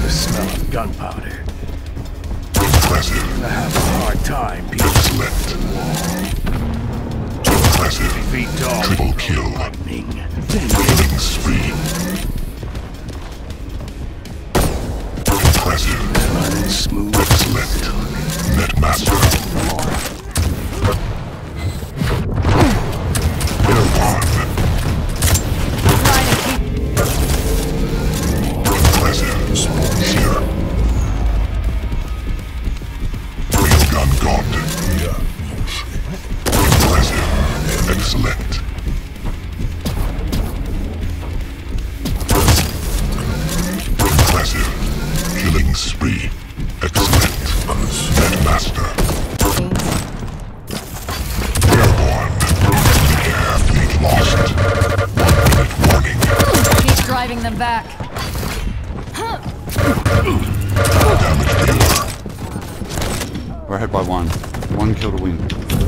the smell of gunpowder. Impressive. I have a hard time being Excellent. Impressive. feet tall. Triple kill. Lightning. Killing spree. Impressive. Running smooth. Excellent. Netmaster. Airborne. Impressive. Here. Railgun god. Impressive. Excellent. Impressive. Killing spree. Excellent. Netmaster. Airborne. Air fleet lost. 1 minute warning. Keep driving them back. Damage dealer. We're ahead by one. One kill to win.